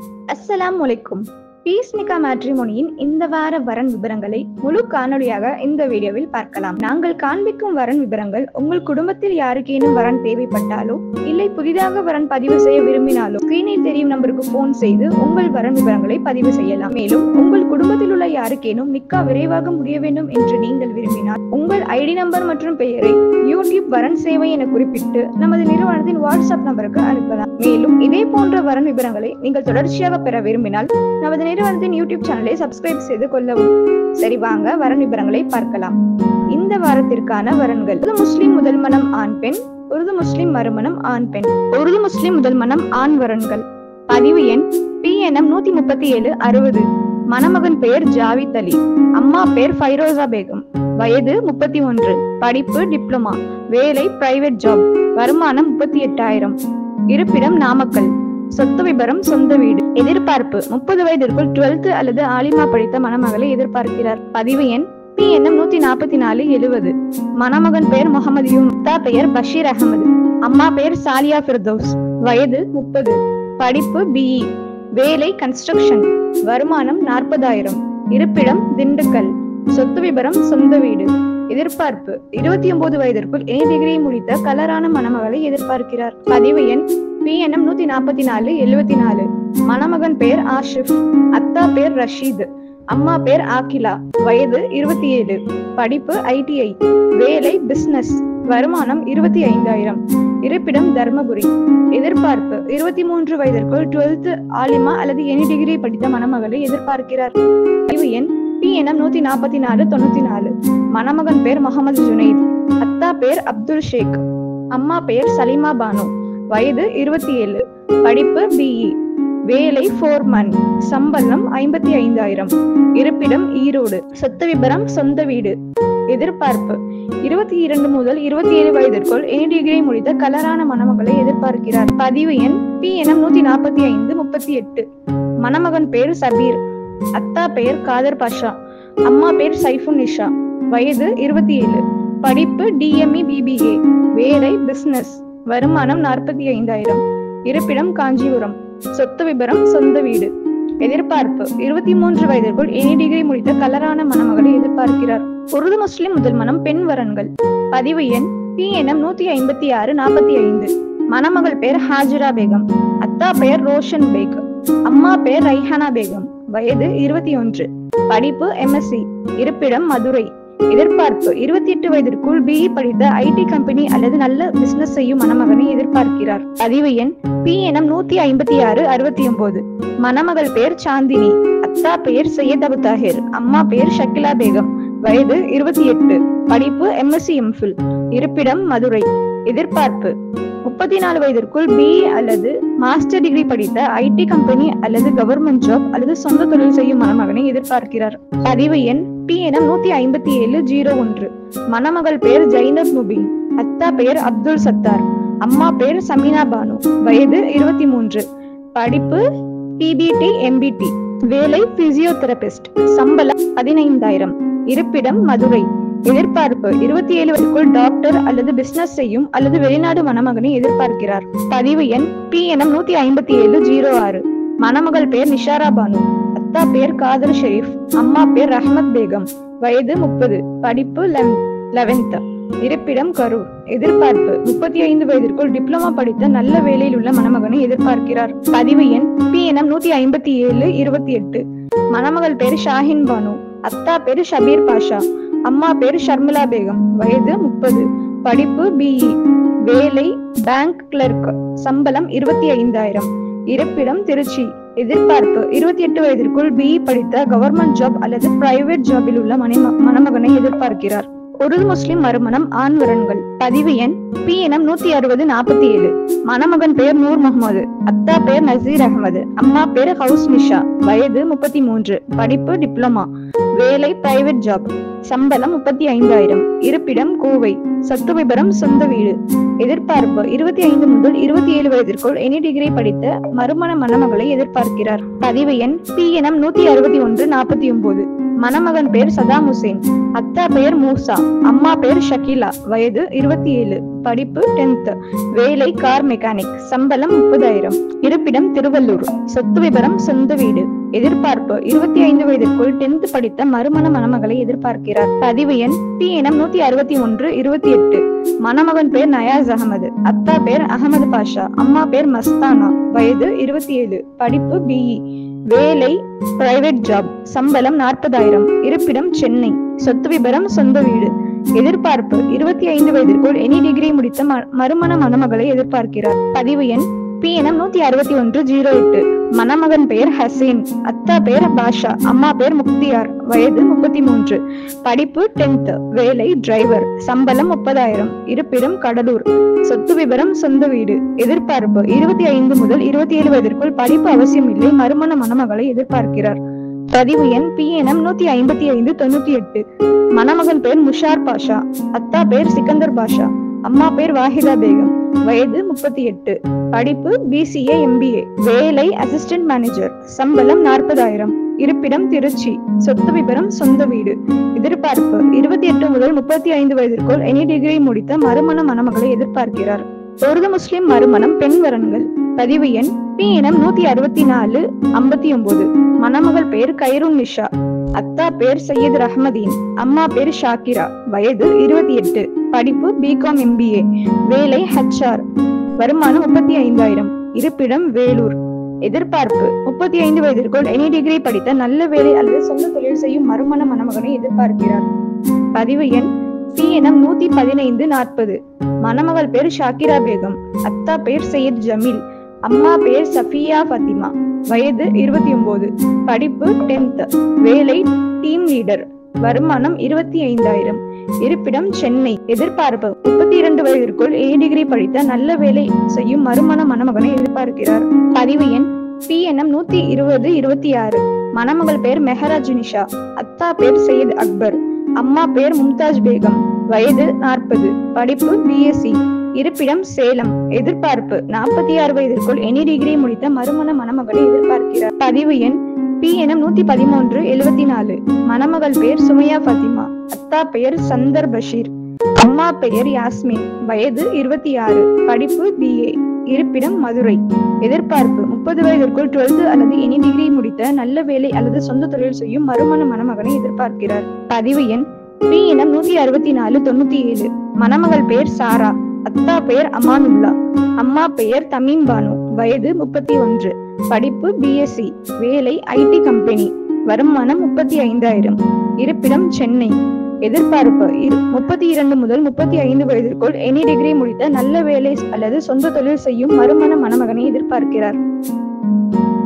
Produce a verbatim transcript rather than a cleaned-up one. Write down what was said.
அஸ்ஸலாமு அலைக்கும். பீஸ் நிக்கா மேட்ரிமோனியின் இந்த வார வரன் விவரங்களை முழு காணொலியாக இந்த வீடியோவில் பார்க்கலாம். நாங்கள் காண்பிக்கும் வரன் விவரங்கள் உங்கள் குடும்பத்தில் யாருக்கேனும் வரன் தேவைப்பட்டாலோ இல்லை புதிதாக வரன் பதிவு செய்ய விரும்பினாலோ ஸ்கிரீனில் தெரியும் நம்பருக்கு போன் செய்து உங்கள் வரன் விவரங்களை பதிவு செய்யலாம். மேலும் உங்கள் குடும்பத்தில் உள்ள யாருக்கேனும் நிக்கா விரைவாக முடிய வேண்டும் என்று நீங்கள் விரும்பினால் உங்கள் ஐடி நம்பர் மற்றும் பெயரை யூடியூப் வரன் சேவை என குறிப்பிட்டு நமது நிறுவனத்தின் வாட்ஸ்அப் நம்பருக்கு அனுப்பலாம். மேலும் இதே போன்ற வரன் விவரங்களை நீங்கள் தொடர்ச்சியாக பெற விரும்பினால் நமது நிறுவனத்தின் யூடியூப் சேனலை சப்ஸ்கிரைப் செய்து கொள்ளவும். சரி, வாங்க வரன் விவரங்களை பார்க்கலாம். இந்த வாரத்திற்கான வரன்கள்: உருது முஸ்லிம் முதல் மனம் ஆண் பெண், உருது முஸ்லிம் மறுமணம் ஆண் பெண். உருது முஸ்லிம் முதல் மனம் ஆண் வரன்கள். பதிவு எண் பி என் எம் நூத்தி முப்பத்தி ஏழு அறுபது. மணமகன் பெயர் ஜாவித் அலி, அம்மா பெயர் ஃபைரோசா பேகம், வயது முப்பத்தி ஒன்று, படிப்பு டிப்ளமா, வேலை பிரைவேட் ஜாப், வருமானம் முப்பத்தி எட்டாயிரம், இருப்பிடம் நாமக்கல், சொத்து விபரம் சொந்த வீடு. எதிர்பார்ப்பு: முப்பது வயதிற்குள் டுவெல்த் அல்லது ஆலிமா படித்த மணமகளை எதிர்பார்க்கிறார். பதிவு எண் பி என் எம் நூத்தி நாற்பத்தி நாலு எழுபது. மணமகன் பெயர் முகமது யூனுஸ், பெயர் பஷீர் அகமது, அம்மா பெயர் சாலியா ஃபிர்தௌஸ், வயது முப்பது, படிப்பு பிஇ, வேலை கன்ஸ்ட்ரக்ஷன், வருமானம் நாற்பதாயிரம், இருப்பிடம் திண்டுக்கல், சொத்து விபரம் சொந்த வீடு. எதிர்பார்ப்பு: இருபத்தி ஒன்பது வயதிற்குள் ஏ டிகிரி முடித்த கலரான மணமகளை எதிர்பார்க்கிறார். பதிவு எண் பி என் எம் நூத்தி நாற்பத்தி நாலு எழுபத்தி நாலு. மணமகன் பெயர் ஆஷிப், அத்தா பெயர் ரஷீத், அம்மா பெயர் ஆகிலா, வயது இருபத்தி ஏழு, படிப்பு ஐடிஐ, வேலை பிசினஸ், வருமானம் இருபத்தி ஐந்தாயிரம், இருப்பிடம் தர்மபுரி. எதிர்பார்ப்பு: இருபத்தி மூன்று வயதிற்குள் டுவெல்த் ஆலிமா அல்லது எனி டிகிரி படித்த மணமகளை எதிர்பார்க்கிறார். பதிவு எண் பி என் எம் நூத்தி நாற்பத்தி நாலு தொண்ணூத்தி நாலு. மணமகன் பெயர் முகமது ஜுனைத், அத்தா பெயர் அப்துல் ஷேக், அம்மா பெயர் சலீமா பானு, வயது இருபத்தி ஏழு, படிப்பு பிஇ, வேலை ஃபோர்மன், சம்பளம் ஐம்பத்தி ஐந்தாயிரம், இருப்பிடம் ஈரோடு, சொத்து விபரம் சொந்த வீடு. எதிர்பார்ப்பு: இருபத்தி இரண்டு முதல் இருபத்தி ஏழு வயதிற்குள் எனி டிகிரி முடித்த கலரான மணமகளை எதிர்பார்க்கிறார். பதிவு எண் பி என் எம் நூத்தி நாற்பத்தி ஐந்து முப்பத்தி எட்டு. மணமகன் பெயர் சபீர், அத்தா பெயர் காதர் பாஷா, அம்மா பெயர் சைஃபுன் நிஷா, வயது இருபத்தி ஏழு, படிப்பு டிஎம்இ பிபிஏ, வேலை பிசினஸ், வருமானம் நாற்பத்தி ஐந்தாயிரம், இருப்பிடம் காஞ்சிபுரம், சொத்து விபரம் சொந்த வீடு. எதிர்பார்ப்பு: இருபத்தி மூன்று வயதிற்குள் எனி டிகிரி முடித்த கலரான மணமகளை எதிர்பார்க்கிறார். உருது முஸ்லிம் முதல் மனம் பெண் வரன்கள். பதிவு எண் பி என் எம் நூத்தி ஐம்பத்தி ஆறு நாற்பத்தி ஐந்து. மணமகள் பெயர் ஹாஜிரா பேகம், அத்தா பெயர் ரோஷன் பேக், அம்மா பெயர் ரைஹானா பேகம், வயது இருபத்தி ஒன்று, படிப்பு எம்எஸ்சி, இருப்பிடம் மதுரை. எதிர்பார்ப்பு: இருபத்தி எட்டு வயதிற்குள் பிஇ படித்த ஐடி கம்பெனி அல்லது நல்ல பிசினஸ் செய்யும் மணமகனை எதிர்பார்க்கிறார். பதிவு எண் பி என் எம் நூத்தி ஐம்பத்தி ஆறு அறுபத்தி ஒன்பது. மணமகள் பெயர் சாந்தினி, அத்தா பெயர் சையத் அபு தாஹிர், அம்மா பெயர் ஷக்கிலா பேகம், வயது இருபத்தி எட்டு, படிப்பு எம்எஸ்சி எம்ஃபில், இருப்பிடம் மதுரை. எதிர்பார்ப்பு: முப்பத்தி நாலு வயதிற்குள் பிஇ அல்லது மாஸ்டர் டிகிரி படித்த ஐடி கம்பெனி அல்லது கவர்மெண்ட் ஜாப் அல்லது சொந்த தொழில் செய்யும் மணமகனை எதிர்பார்க்கிறார். பதிவு எண் பி என் எம் நூத்தி ஐம்பத்தி ஏழு ஜீரோ ஒன்று. மணமகள் பெயர் ஜைனப் முபின், அத்தா பெயர் அப்துல் சத்தார், அம்மா பெயர் சமீனா பானு, வயது இருபத்தி மூன்று, படிப்பு பிபிடி எம்பிடி, வேலை பிசியோதெரபிஸ்ட், சம்பளம் பதினைந்தாயிரம், இருப்பிடம் மதுரை. எதிர்பார்ப்பு: இருபத்தி ஏழு வயதுக்குள் டாக்டர் அல்லது பிசினஸ் செய்யும் அல்லது வெளிநாடு மணமகனை எதிர்பார்க்கிறார். பதிவு எண் பி என் எம் நூத்தி ஐம்பத்தி ஏழு ஜீரோ ஆறு. மணமகள் பெயர் நிஷாரா பானு, அத்தா பெயர் காதர் ஷெரீப், அம்மா பெயர் ரஹ்மத் பேகம், வயது முப்பது, படிப்பு லெவன்த், இருப்பிடம் கரூர். எதிர்பார்ப்பு: முப்பத்தி ஐந்து வயதிற்குள் டிப்ளமா படித்த நல்ல வேலையில் உள்ள மணமகனை எதிர்பார்க்கிறார். பதிவு எண் பி என் எம் நூத்தி ஐம்பத்தி ஏழு இருபத்தி எட்டு. மணமகள் பெயர் ஷாஹின் பானு, அத்தா பெயர் ஷபீர் பாஷா, அம்மா பேர் ஷர்மிளா பேகம், வயது முப்பது, படிப்பு பிஇ, வேலை பேங்க் கிளர்க், சம்பளம் இருபத்தி ஐந்தாயிரம், இருப்பிடம் திருச்சி. எதிர்பார்ப்பு: இருபத்தி எட்டு வயதிற்குள் பிஇ படித்த கவர்மெண்ட் ஜாப் அல்லது பிரைவேட் ஜாபில் உள்ள மணமகனை எதிர்பார்க்கிறார். உருது முஸ்லிம் மறுமணம் ஆண் வரன்கள். பதிவு எண் பி என் எம் நூத்தி அறுபது நாற்பத்தி ஏழு. மணமகன் பெயர் நூர் முகமது, அத்தா பெயர் நசீர் அகமது, அம்மா பெயர் ஹவுஸ் நிஷா, வயது முப்பத்தி மூன்று, படிப்பு டிப்ளமா, வேலை பிரைவேட் ஜாப், சம்பளம் முப்பத்தி ஐந்தாயிரம், இருப்பிடம் கோவை, சொத்து விபரம் சொந்த வீடு. எதிர்பார்ப்பு: இருபத்தி ஐந்து முதல் இருபத்தி ஏழு வயதிற்குள் எனி டிகிரி படித்த மறுமண மணமகளை எதிர்பார்க்கிறார். பதிவு எண் பி என் எம் நூத்தி அறுபத்தி ஒன்று நாற்பத்தி ஒன்பது. மணமகன் பெயர் சதாம் ஹுசேன், அத்தா பெயர் மூசா, அம்மா பெயர் ஷகிலா, வயது இருபத்தி ஏழு, படிப்பு டென்த், வேலை கார் மெக்கானிக், சம்பளம் முப்பதாயிரம், இருப்பிடம் திருவள்ளூர், சொத்து விபரம் சொந்த வீடு, எதிர்பார்ப்பு இருபத்தி ஐந்து வயதிற்குள் டென்த் படித்த மறுமண மணமகளை எதிர்பார்க்கிறார். பதிவு எண் பி எனம் நூத்தி அறுபத்தி ஒன்று இருபத்தி எட்டு. மணமகன் பேர் நயாஸ் அகமது, அத்தா பேர் அகமது பாஷா, அம்மா பேர் மஸ்தானா, வயது இருபத்தி ஏழு, படிப்பு பிஇ, வேலை பிரைவேட் ஜாப், சம்பளம் நாற்பதாயிரம், இருப்பிடம் சென்னை, சொத்து விபரம் சொந்த வீடு, எதிர்பார்ப்பு இருபத்தி ஐந்து வயதிற்குள் எனி டிகிரி முடித்த மறுமண மணமகளை எதிர்பார்க்கிறார். பதிவு எண் பி எனம் நூத்தி அறுபத்தி ஒன்று ஜீரோ எட்டு. மணமகன் பெயர் ஹசீன், அத்தா பேர் பாஷா, அம்மா பேர் முக்தியார், வயது முப்பத்தி மூன்று, படிப்பு டென்த், வேலை டிரைவர், சம்பளம் முப்பதாயிரம், இருப்பிடம் கடலூர், சொத்து விபரம் சொந்த வீடு, எதிர்பார்ப்பு இருபத்தி ஐந்து முதல் இருபத்தி ஏழு வயதிற்குள் படிப்பு அவசியம் இல்லை மறுமண மணமகளை எதிர்பார்க்கிறார். பதிவு எண் பி எனம் நூத்தி ஐம்பத்தி ஐந்து தொண்ணூத்தி எட்டு. மணமகன் பேர் முஷார் பாஷா, அத்தா பேர் சிக்கந்தர் பாஷா, அம்மா பேர் வாஹிதா பேகம், வயது முப்பத்தி எட்டு, படிப்பு பிசிஏ எம்பிஏ, வேலை அசிஸ்டன்ட் மேனேஜர், சம்பளம் நாற்பதாயிரம், இருப்பிடம் திருச்சி, சொத்து விபரம் சொந்த வீடு, எதிர்பார்ப்பு இருபத்தி எட்டு முதல் முப்பத்தி ஐந்து வயதிற்குள் எனி டிகிரி முடித்த மறுமண மணமகளை எதிர்பார்க்கிறார். உருது முஸ்லிம் மறுமணம் பெண் வரன்கள். பதிவு எண் பி எனம் நூத்தி அறுபத்தி நாலு ஐம்பத்தி ஒன்பது. மணமகள் பேர் கைருன் நிஷா, அத்தா பேர் சையத் ரஹ்மதீன், அம்மா பேர் ஷாக்கிரா, வயது இருபத்தி எட்டு, படிப்பு பிகாம் எம்பிஏ, வேலை ஹெச்ஆர், வருமானம் முப்பத்தி ஐந்தாயிரம், இருப்பிடம் வேலூர், எதிர்பார்ப்பு முப்பத்தி ஐந்து வயதிற்குள் எனி டிகிரி படித்த நல்ல வேலை அல்லது சொந்த தொழில் செய்யும் மறுமண மணமகனை எதிர்பார்க்கிறார். பதிவு எண் பி எனம் நூத்தி பதினைந்து நாற்பது. மணமகள் பேர் ஷாக்கிரா பேகம், அத்தா பேர் சையத் ஜமீல், அம்மா பேர் சஃபியா ஃபத்திமா, வயது இருபத்தி ஒன்பது, படிப்பு டென்த், வேலை டீம் லீடர், வருமானம் இருபத்தி ஐந்தாயிரம், இருப்பிடம் சென்னை, எதிர்பார்ப்பு முப்பத்தி இரண்டு வயதிற்குள் ஏ டிகிரி படித்த நல்ல வேலை செய்யும் மறுமண மணமகனை எதிர்பார்க்கிறார். பதிவு எண் பி எனம் நூத்தி இருபது இருபத்தி ஆறு. மணமகள் பேர் மெஹராஜ் நிஷா, அத்தா பேர் சையத் அக்பர், அம்மா பேர் மும்தாஜ் பேகம், வயது நாற்பது, படிப்பு பிஎஸ்சி, இருப்பிடம் சேலம், எதிர்பார்ப்பு நாற்பத்தி ஆறு வயதிற்குள் எனி டிகிரி முடித்த மறுமண மணமகளை எதிர்பார்க்கிறார். பதிவு எண் பி எனம் நூத்தி பதிமூன்று எழுபத்தி நாலு. மணமகள் பெயர் சுமையா ஃபத்திமா, அத்தா பெயர் சந்தர் பஷீர், அம்மா பெயர் யாஸ்மின், வயது இருபத்தி ஆறு, படிப்பு பிஏ, இருப்பிடம் மதுரை, எதிர்பார்ப்பு முப்பது வயதிற்குள் டுவெல்த் அல்லது எனி டிகிரி முடித்த நல்ல வேலை அல்லது சொந்த தொழில் செய்யும் மறுமண மணமகனை எதிர்பார்க்கிறார். பதிவு எண் பி எனம் நூத்தி அறுபத்தி நாலு தொண்ணூத்தி ஏழு. மணமகள் பெயர் சாரா, அத்தா பெயர் அமானுல்லா, அம்மா பெயர் தமீம் பானு, வயது முப்பத்தி ஒன்று, படிப்பு பிஎஸ்சி, வேலை ஐடி கம்பெனி, வருமானம் முப்பத்தி ஐந்தாயிரம், இருப்பிடம் சென்னை, எதிர்பார்ப்பு முப்பத்தி இரண்டு முதல் முப்பத்தி ஐந்து வயதிற்குள் எனி டிகிரி முடித்த நல்ல வேலை அல்லது சொந்த தொழில் செய்யும் மறுமண மணமகனை எதிர்பார்க்கிறார்.